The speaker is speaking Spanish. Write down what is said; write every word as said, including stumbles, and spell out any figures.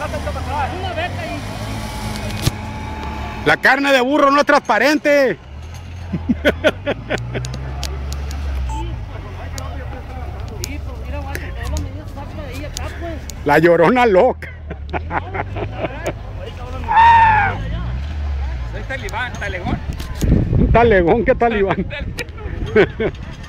La carne de burro no es transparente. La Llorona loca. Soy talibán, talegón. Un talegón, ¿qué talibán?